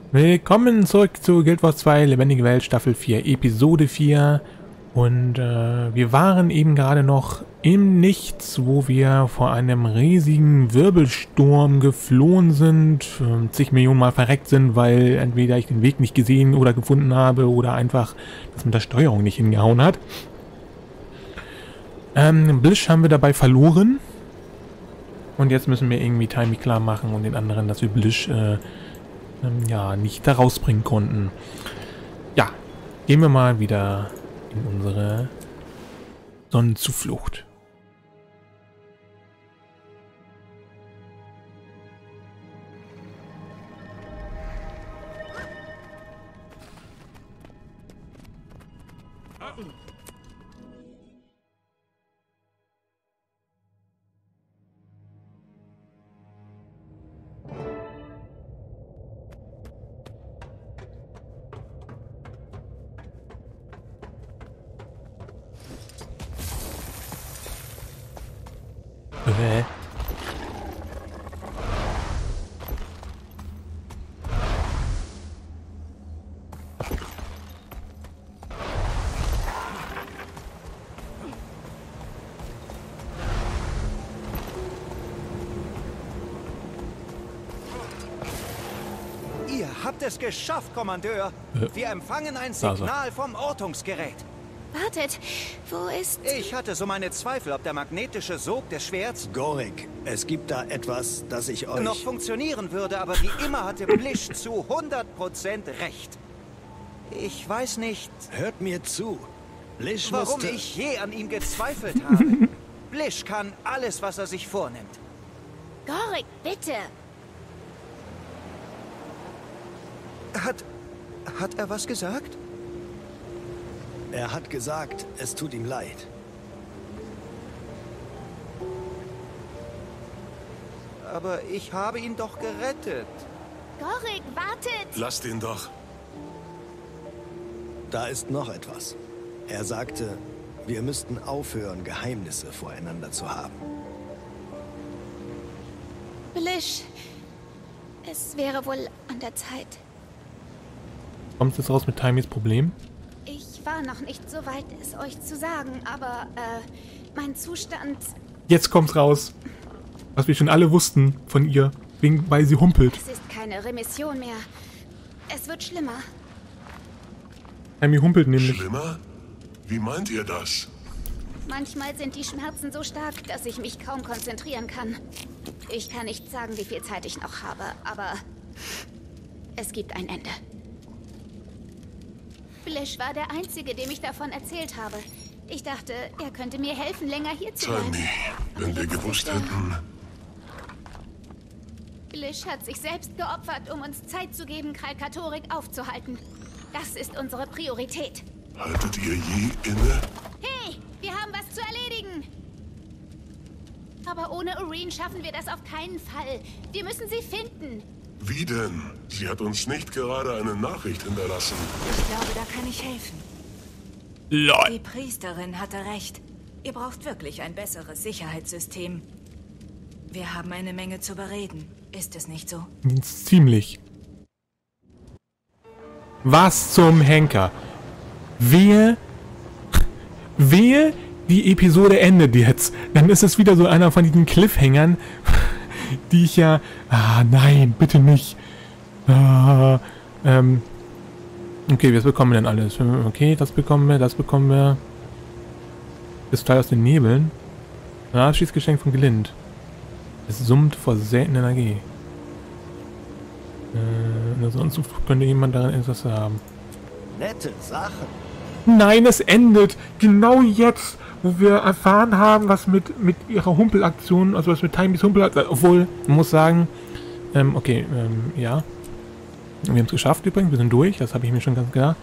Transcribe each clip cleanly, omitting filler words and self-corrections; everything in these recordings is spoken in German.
Willkommen zurück zu Guild Wars 2 Lebendige Welt Staffel 4 Episode 4 und wir waren eben gerade noch im Nichts, wo wir vor einem riesigen Wirbelsturm geflohen sind, zig Millionen Mal verreckt sind, weil entweder ich den Weg nicht gesehen oder gefunden habe oder einfach das mit der Steuerung nicht hingehauen hat. Blish haben wir dabei verloren und jetzt müssen wir irgendwie Timey klar machen und den anderen, dass wir Blish ja, nicht da rausbringen konnten. Ja, gehen wir mal wieder in unsere Sonnenzuflucht. Ihr habt es geschafft, Kommandeur. Wir empfangen ein Signal vom Ortungsgerät. Wartet, wo ist... Ich hatte so meine Zweifel, ob der magnetische Sog des Schwerts Gorik, es gibt da etwas, das ich euch... noch funktionieren würde, aber wie immer hatte Blish zu 100% recht. Ich weiß nicht, Hört mir zu. Blish warum musste... ich je an ihm gezweifelt habe. Blish kann alles, was er sich vornimmt. Gorik, bitte! Hat er was gesagt? Er hat gesagt, es tut ihm leid. Aber ich habe ihn doch gerettet. Gorik, wartet! Lasst ihn doch. Da ist noch etwas. Er sagte, wir müssten aufhören, Geheimnisse voreinander zu haben. Blish, es wäre wohl an der Zeit. Kommt es jetzt raus mit Timys Problem? Ich war noch nicht so weit, es euch zu sagen, aber, mein Zustand... Jetzt kommt's raus. Was wir schon alle wussten von ihr, weil sie humpelt. Es ist keine Remission mehr. Es wird schlimmer. Timmy humpelt nämlich. Schlimmer? Wie meint ihr das? Manchmal sind die Schmerzen so stark, dass ich mich kaum konzentrieren kann. Ich kann nicht sagen, wie viel Zeit ich noch habe, aber es gibt ein Ende. Blish war der Einzige, dem ich davon erzählt habe. Ich dachte, er könnte mir helfen, länger hier zu bleiben. Timmy, wenn wir gewusst hätten... Blish hat sich selbst geopfert, um uns Zeit zu geben, Kralkatorik aufzuhalten. Das ist unsere Priorität. Haltet ihr je inne? Hey, wir haben was zu erledigen. Aber ohne Ureen schaffen wir das auf keinen Fall. Wir müssen sie finden. Wie denn? Sie hat uns nicht gerade eine Nachricht hinterlassen. Ich glaube, da kann ich helfen. LOL. Die Priesterin hatte recht. Ihr braucht wirklich ein besseres Sicherheitssystem. Wir haben eine Menge zu bereden. Ist es nicht so? Ziemlich. Was zum Henker? Wehe, die Episode endet jetzt. Dann ist es wieder so einer von diesen Cliffhängern, die ich ja... Ah, nein, bitte nicht. Okay, was bekommen wir denn alles? Okay, das bekommen wir, das bekommen wir. Das Teil aus den Nebeln. Abschiedsgeschenk von Gelind. Es summt vor seltener Energie. Sonst könnte jemand daran Interesse haben. Nette Sachen. Nein, es endet genau jetzt, wo wir erfahren haben, was mit ihrer Humpelaktion, also was mit Timys Humpelaktion, obwohl, man muss sagen, ja. Wir haben es geschafft übrigens, wir sind durch, das habe ich mir schon ganz klar.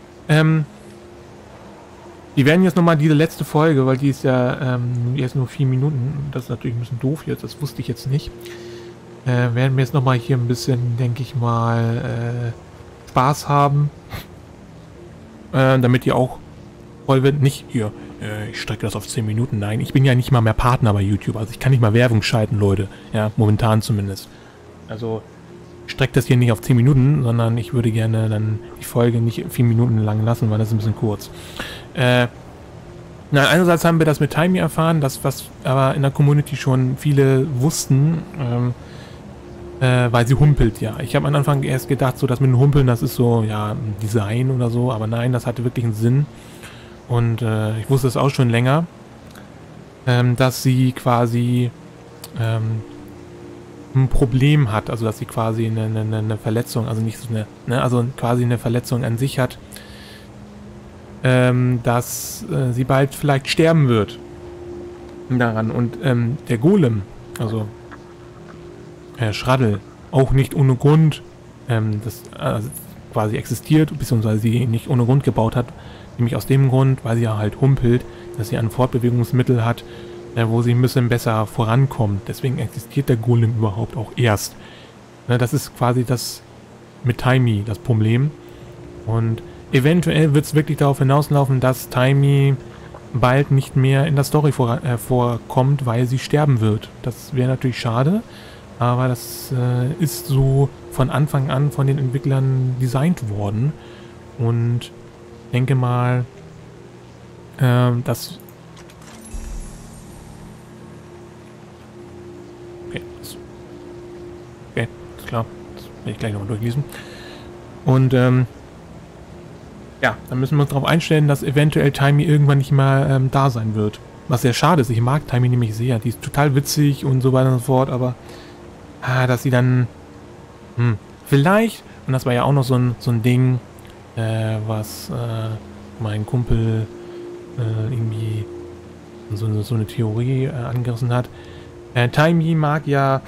Die werden jetzt nochmal diese letzte Folge, weil die ist ja erst nur 4 Minuten, das ist natürlich ein bisschen doof jetzt, das wusste ich jetzt nicht. Werden wir jetzt nochmal hier ein bisschen, denke ich mal, Spaß haben. Damit ihr auch voll wird. Nicht ihr, ich strecke das auf 10 Minuten. Nein, ich bin ja nicht mal mehr Partner bei YouTube. Also ich kann nicht mal Werbung schalten, Leute. Ja, momentan zumindest. Also strecke das hier nicht auf 10 Minuten, sondern ich würde gerne dann die Folge nicht 4 Minuten lang lassen, weil das ist ein bisschen kurz. Einerseits haben wir das mit Taimi erfahren, das was aber in der Community schon viele wussten, weil sie humpelt, ja. Ich habe am Anfang erst gedacht, so das mit dem Humpeln, das ist so, ja, ein Design oder so, aber nein, das hatte wirklich einen Sinn. Und ich wusste es auch schon länger, dass sie quasi ein Problem hat, also dass sie quasi eine Verletzung, also nicht so eine, ne, also quasi eine Verletzung an sich hat, dass sie bald vielleicht sterben wird daran. Und der Golem, also Schraddel, auch nicht ohne Grund das quasi existiert, beziehungsweise sie nicht ohne Grund gebaut hat, nämlich aus dem Grund, weil sie ja halt humpelt, dass sie ein Fortbewegungsmittel hat, wo sie ein bisschen besser vorankommt. Deswegen existiert der Golem überhaupt auch erst. Das ist quasi das mit Taimi das Problem. Und eventuell wird es wirklich darauf hinauslaufen, dass Taimi bald nicht mehr in der Story vorkommt, weil sie sterben wird. Das wäre natürlich schade, aber das ist so von Anfang an von den Entwicklern designt worden. Und ich denke mal, dass... Okay, ist klar. Das werde ich gleich nochmal durchlesen. Und ja, dann müssen wir uns darauf einstellen, dass eventuell Taimi irgendwann nicht mehr da sein wird. Was sehr schade ist. Ich mag Taimi nämlich sehr. Die ist total witzig und so weiter und so fort, aber dass sie dann vielleicht, und das war ja auch noch so ein Ding, was mein Kumpel irgendwie so eine Theorie angerissen hat. Taimi mag ja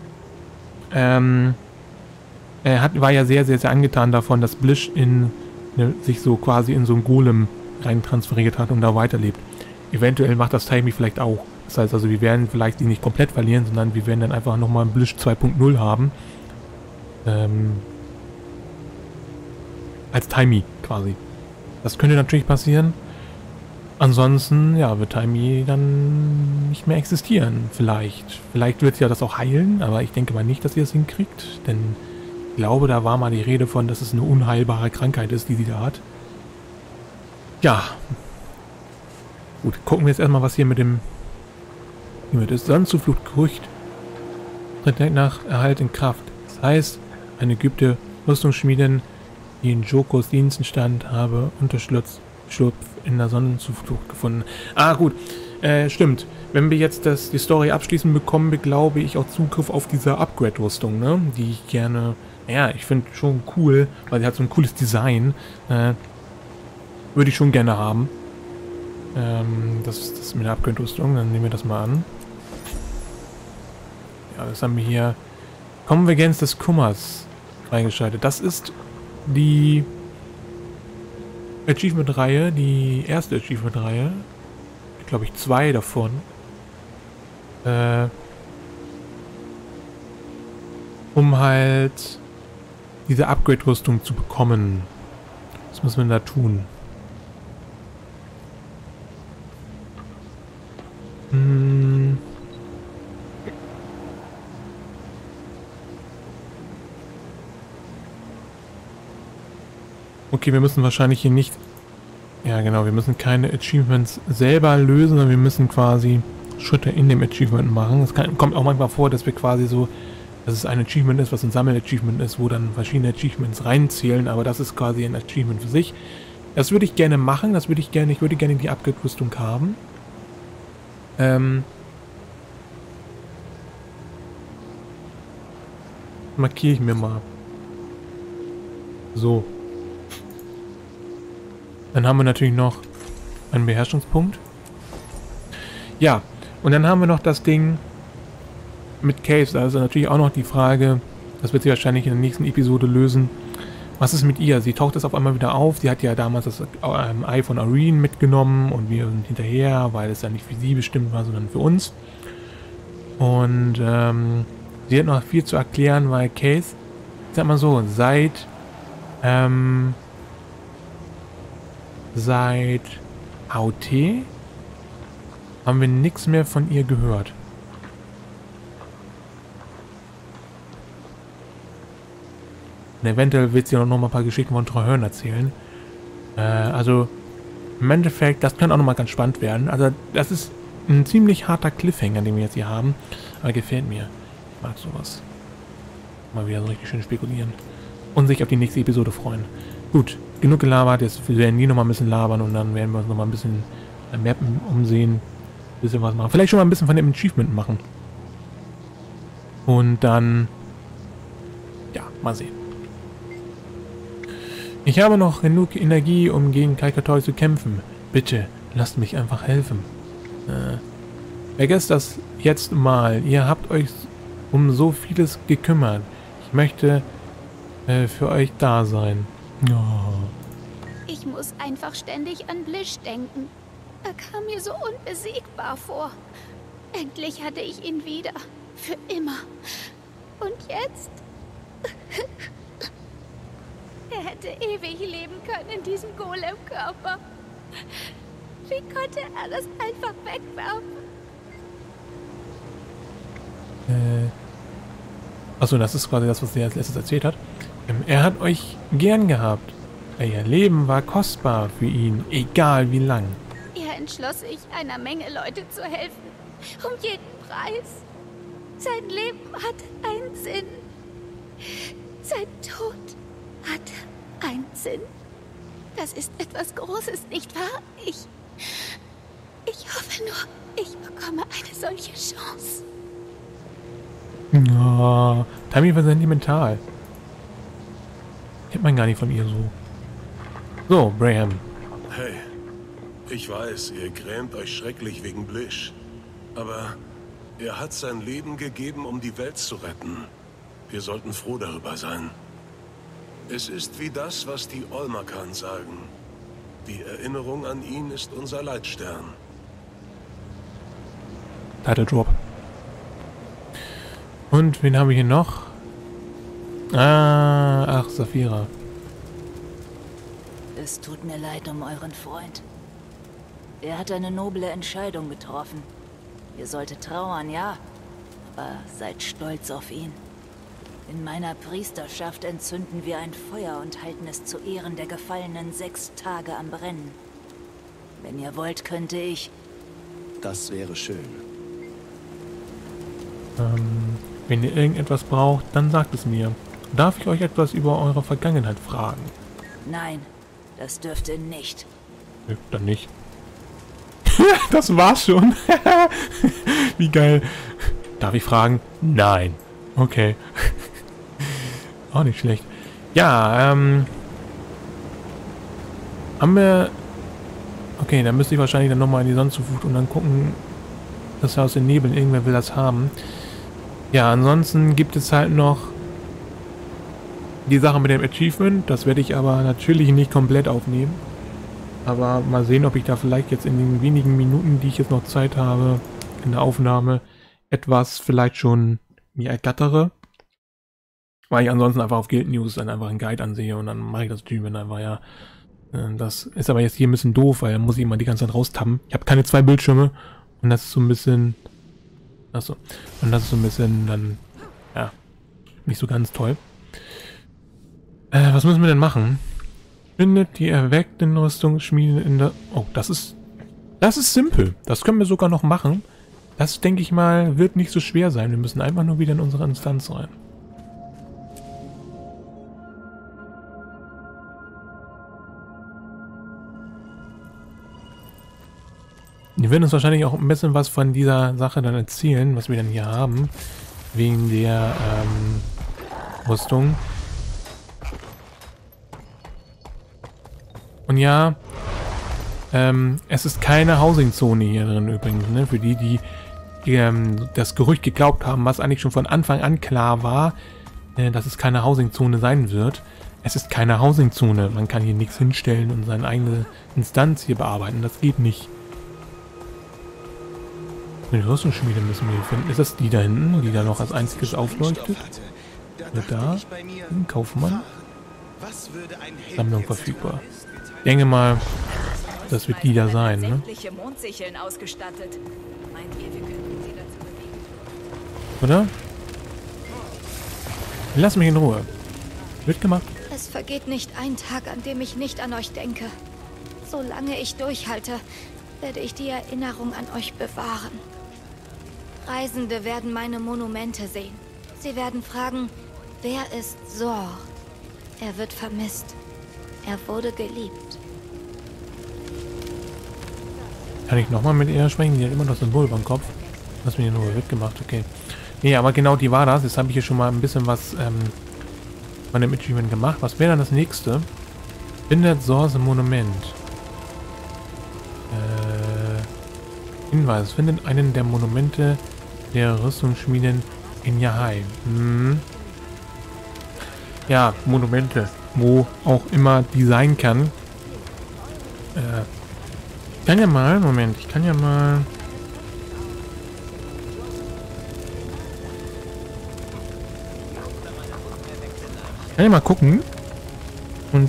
war ja sehr, sehr, sehr angetan davon, dass Blish sich so quasi in so einen Golem rein transferiert hat und da weiterlebt. Eventuell macht das Taimi vielleicht auch. Das heißt also, wir werden vielleicht die nicht komplett verlieren, sondern wir werden dann einfach nochmal einen Blish 2.0 haben. Als Taimi quasi. Das könnte natürlich passieren. Ansonsten, ja, wird Taimi dann nicht mehr existieren. Vielleicht. Vielleicht wird sie ja das auch heilen, aber ich denke mal nicht, dass sie das hinkriegt. Denn ich glaube, da war mal die Rede von, dass es eine unheilbare Krankheit ist, die sie da hat. Ja. Gut, gucken wir jetzt erstmal, was hier mit dem... Hier das Sonnenzufluchtgerücht tritt nach Erhalt in Kraft. Das heißt, eine Ägypter Rüstungsschmiedin, die in Jokos Diensten stand, habe Unterschlupf in der Sonnenzuflucht gefunden. Ah, gut. Stimmt. Wenn wir jetzt die Story abschließen, bekommen wir, glaube ich, auch Zugriff auf diese Upgrade-Rüstung, ne? Die ich gerne... Ja, ich finde schon cool, weil sie hat so ein cooles Design. Würde ich schon gerne haben. Das ist das mit der Upgrade-Rüstung. Dann nehmen wir das mal an. Ja, das haben wir hier. Konvergenz des Kummers freigeschaltet. Das ist die Achievement-Reihe, die erste Achievement-Reihe. Glaube ich 2 davon. Um halt diese Upgrade-Rüstung zu bekommen. Was muss man da tun? Okay, wir müssen wahrscheinlich hier nicht... Ja, genau, wir müssen keine Achievements selber lösen, sondern wir müssen quasi Schritte in dem Achievement machen. Es kommt auch manchmal vor, dass wir quasi so... Dass es ein Achievement ist, was ein Sammel-Achievement ist, wo dann verschiedene Achievements reinzählen, aber das ist quasi ein Achievement für sich. Das würde ich gerne machen, ich würde gerne die Upgrade-Rüstung haben. Markiere ich mir mal. So. Dann haben wir natürlich noch einen Beherrschungspunkt. Ja, und dann haben wir noch das Ding mit Caves. Also natürlich auch noch die Frage, das wird sie wahrscheinlich in der nächsten Episode lösen. Was ist mit ihr? Sie taucht das auf einmal wieder auf. Sie hat ja damals das Ei von Irene mitgenommen und wir sind hinterher, weil es ja nicht für sie bestimmt war, sondern für uns. Und sie hat noch viel zu erklären, weil Case, ich sag mal so, seit AOT haben wir nichts mehr von ihr gehört. Und eventuell wird sie auch noch mal ein paar Geschichten von Traherne erzählen. Also im Endeffekt, das kann auch noch mal ganz spannend werden. Also das ist ein ziemlich harter Cliffhanger, den wir jetzt hier haben. Aber gefällt mir. Ich mag sowas. Mal wieder so richtig schön spekulieren. Und sich auf die nächste Episode freuen. Gut, genug gelabert. Jetzt werden die noch mal ein bisschen labern und dann werden wir uns noch mal ein bisschen Mappen umsehen. Ein bisschen was machen. Vielleicht schon mal ein bisschen von dem Achievement machen. Und dann... Ja, mal sehen. Ich habe noch genug Energie, um gegen Kaikatoi zu kämpfen. Bitte, lasst mich einfach helfen. Vergesst das jetzt mal. Ihr habt euch um so vieles gekümmert. Ich möchte für euch da sein. Oh. Ich muss einfach ständig an Blish denken. Er kam mir so unbesiegbar vor. Endlich hatte ich ihn wieder. Für immer. Und jetzt? Er hätte ewig leben können in diesem Golem-Körper. Wie konnte er das einfach wegwerfen? Achso, das ist quasi das, was er als letztes erzählt hat. Er hat euch gern gehabt. Euer Leben war kostbar für ihn, egal wie lang. Er entschloss sich, einer Menge Leute zu helfen. Um jeden Preis. Sein Leben hatte einen Sinn. Sein Tod hatte einen Sinn. Das ist etwas Großes, nicht wahr? Ich hoffe nur, ich bekomme eine solche Chance. Oh, Tammy war sentimental. Kennt man gar nicht von ihr so. So, Braham. Hey, ich weiß, ihr grämt euch schrecklich wegen Blish. Aber er hat sein Leben gegeben, um die Welt zu retten. Wir sollten froh darüber sein. Es ist wie das, was die Olmakan sagen. Die Erinnerung an ihn ist unser Leitstern. Title Drop. Und wen haben wir hier noch? Ach, Saphira. Es tut mir leid um euren Freund. Er hat eine noble Entscheidung getroffen. Ihr solltet trauern, ja, aber seid stolz auf ihn. In meiner Priesterschaft entzünden wir ein Feuer und halten es zu Ehren der Gefallenen 6 Tage am Brennen. Wenn ihr wollt, könnte ich... Das wäre schön. Wenn ihr irgendetwas braucht, dann sagt es mir. Darf ich euch etwas über eure Vergangenheit fragen? Nein, das dürft ihr nicht. Nö, dann nicht. Das war's schon. Wie geil. Darf ich fragen? Nein. Okay. Auch nicht schlecht. Ja, haben wir... Okay, dann müsste ich wahrscheinlich dann nochmal in die Sonnenzuflucht und dann gucken, das Haus in Nebeln. Irgendwer will das haben. Ja, ansonsten gibt es halt noch die Sache mit dem Achievement. Das werde ich aber natürlich nicht komplett aufnehmen. Aber mal sehen, ob ich da vielleicht jetzt in den wenigen Minuten, die ich jetzt noch Zeit habe, in der Aufnahme etwas vielleicht schon mir ergattere. Weil ich ansonsten einfach auf Guild News dann einfach einen Guide ansehe und dann mache ich das Achievement einfach, ja. Das ist aber jetzt hier ein bisschen doof, weil dann muss ich immer die ganze Zeit raustappen. Ich habe keine 2 Bildschirme und das ist so ein bisschen... Achso. Und das ist so ein bisschen dann... Ja. Nicht so ganz toll. Was müssen wir denn machen? Findet die erweckten Rüstungsschmieden in der... Oh, das ist simpel. Das können wir sogar noch machen. Das, denke ich mal, wird nicht so schwer sein. Wir müssen einfach nur wieder in unsere Instanz rein. Die werden uns wahrscheinlich auch ein bisschen was von dieser Sache dann erzählen, was wir dann hier haben. Wegen der Rüstung. Und ja, es ist keine Housing-Zone hier drin übrigens, ne? Für die das Gerücht geglaubt haben, was eigentlich schon von Anfang an klar war, dass es keine Housing-Zone sein wird. Es ist keine Housing-Zone. Man kann hier nichts hinstellen und seine eigene Instanz hier bearbeiten. Das geht nicht. Die Rüstungsschmiede müssen wir hier finden. Ist das die da hinten, die da noch als einziges aufleuchtet? Wird da? Kaufmann? Sammlung verfügbar. Ich denke mal, das wird die da sein, ne? Oder? Lass mich in Ruhe. Wird gemacht. Es vergeht nicht ein Tag, an dem ich nicht an euch denke. Solange ich durchhalte, werde ich die Erinnerung an euch bewahren. Reisende werden meine Monumente sehen. Sie werden fragen, wer ist Zor? Er wird vermisst. Er wurde geliebt. Kann ich nochmal mit ihr sprechen? Die hat immer noch Symbol beim Kopf. Was mir nur wird gemacht, okay. Nee, aber genau die war das. Jetzt habe ich hier schon mal ein bisschen was von dem Achievement gemacht. Was wäre dann das nächste? Findet Zors Monument. Hinweis. Findet einen der Monumente der Rüstungsschmieden in Yahai. Ja, Monumente. Wo auch immer die sein kann. Ich kann ja mal, Moment, ich kann ja mal... Ich kann ja mal gucken. Und,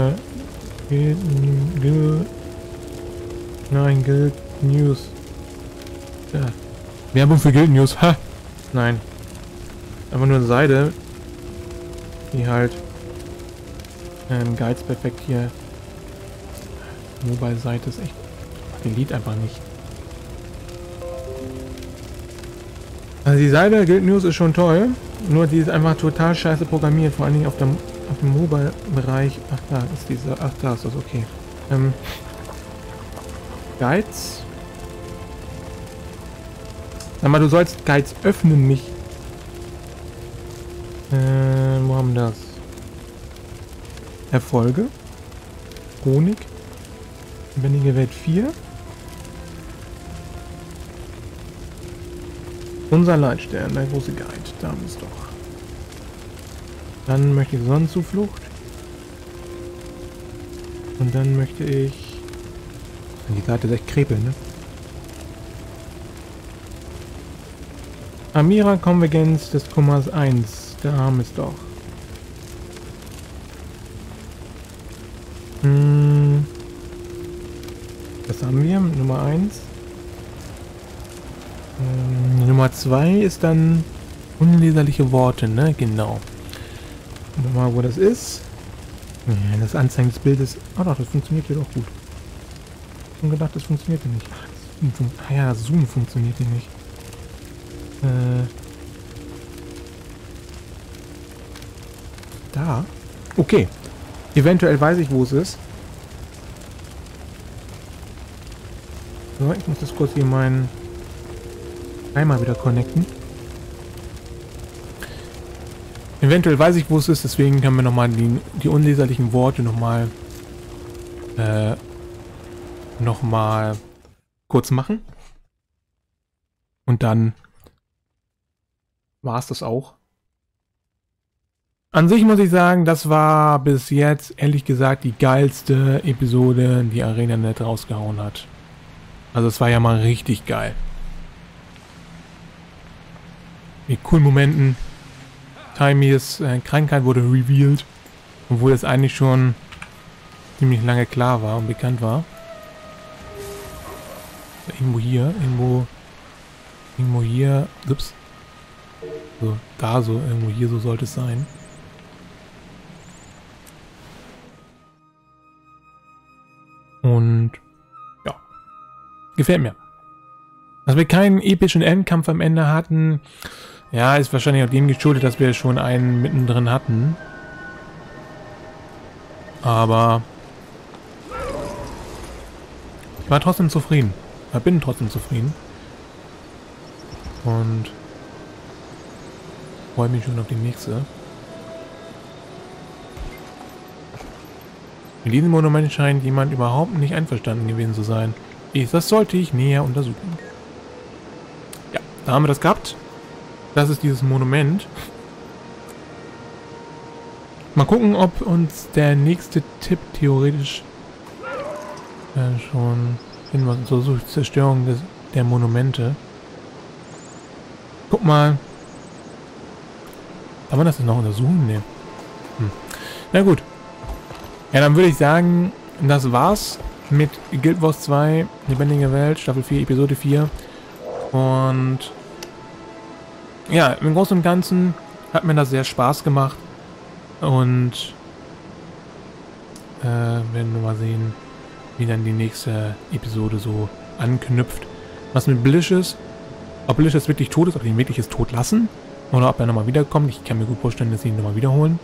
Guild News. Ja. Werbung für Guild News, ha! Nein. Einfach nur eine Seite, die halt Guides perfekt hier. Mobile-Seite ist echt... Delete einfach nicht. Also die Seite Guild News ist schon toll, nur die ist einfach total scheiße programmiert, vor allen Dingen auf dem Mobile-Bereich. Ach, da ist diese... Ach, da ist das, okay. Guides. Sag mal, du sollst Guides öffnen, nicht... wo haben wir das? Erfolge. Chronik. Lebendige Welt 4. Unser Leitstern, der große Guide. Da haben wir es doch. Dann möchte ich Sonnenzuflucht. Und dann möchte ich... Die Seite ist echt krepel, ne? Amira Konvergenz des Kummers 1. Da haben wir es doch. Das haben wir, Nummer 1. Nummer 2 ist dann unleserliche Worte, ne? Genau. Mal, wo das ist. Ja, das Anzeigen des Bildes. Ah doch, das funktioniert hier doch gut. Ich hab schon gedacht, das funktioniert hier nicht. Ach, ja, das Zoom funktioniert hier nicht. Da. Okay. Eventuell weiß ich, wo es ist. So, ich muss das kurz hier meinen Timer wieder connecten. Eventuell weiß ich, wo es ist, deswegen können wir nochmal die unleserlichen Worte nochmal kurz machen. Und dann war es das auch. An sich muss ich sagen, das war bis jetzt, ehrlich gesagt, die geilste Episode, die ArenaNet rausgehauen hat. Also es war ja mal richtig geil. Mit coolen Momenten. Timys Krankheit wurde revealed, obwohl es eigentlich schon ziemlich lange klar war und bekannt war. Irgendwo hier, irgendwo hier, ups. So, da so, irgendwo hier, so sollte es sein. Und ja, gefällt mir. Dass wir keinen epischen Endkampf am Ende hatten, ja, ist wahrscheinlich auch dem geschuldet, dass wir schon einen mittendrin hatten. Aber ich war trotzdem zufrieden. Ich bin trotzdem zufrieden. Und freue mich schon auf die nächste. Mit diesem Monument scheint jemand überhaupt nicht einverstanden gewesen zu sein. Das sollte ich näher untersuchen. Ja, da haben wir das gehabt. Das ist dieses Monument. Mal gucken, ob uns der nächste Tipp theoretisch schon hinweist zur Zerstörung der Monumente. Guck mal. Kann man das denn noch untersuchen? Nee. Na gut. Ja, dann würde ich sagen, das war's mit Guild Wars 2, Lebendige Welt, Staffel 4, Episode 4. Und ja, im Großen und Ganzen hat mir das sehr Spaß gemacht. Und werden wir mal sehen, wie dann die nächste Episode so anknüpft. Was mit Blish ist, ob Blish jetzt wirklich tot ist, ob die ihn wirklich jetzt tot lassen oder ob er nochmal wiederkommt. Ich kann mir gut vorstellen, dass sie ihn nochmal wiederholen.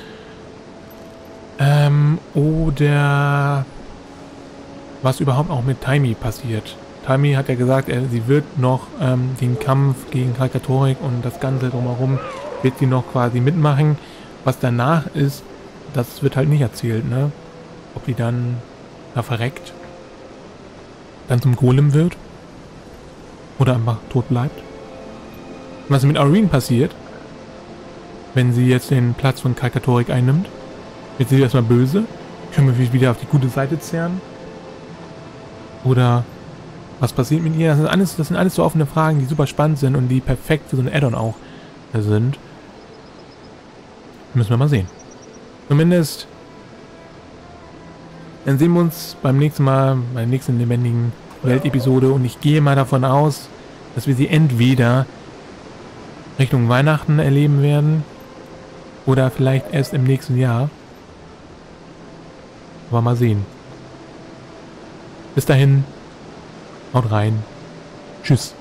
Oder was überhaupt auch mit Taimi passiert. Taimi hat ja gesagt, sie wird noch den Kampf gegen Kalkatorik und das Ganze drumherum wird sie noch quasi mitmachen. Was danach ist, das wird halt nicht erzählt, ne? Ob die dann da verreckt, dann zum Golem wird oder einfach tot bleibt. Und was mit Aurene passiert, wenn sie jetzt den Platz von Kalkatorik einnimmt, wird sie erstmal böse, können wir wieder auf die gute Seite zerren? Oder was passiert mit ihr? Das sind alles so offene Fragen, die super spannend sind und die perfekt für so ein Add-on auch sind. Müssen wir mal sehen. Zumindest dann sehen wir uns beim nächsten Mal, bei der nächsten lebendigen Welt-Episode und ich gehe mal davon aus, dass wir sie entweder Richtung Weihnachten erleben werden oder vielleicht erst im nächsten Jahr. Aber mal sehen. Bis dahin, haut rein. Tschüss.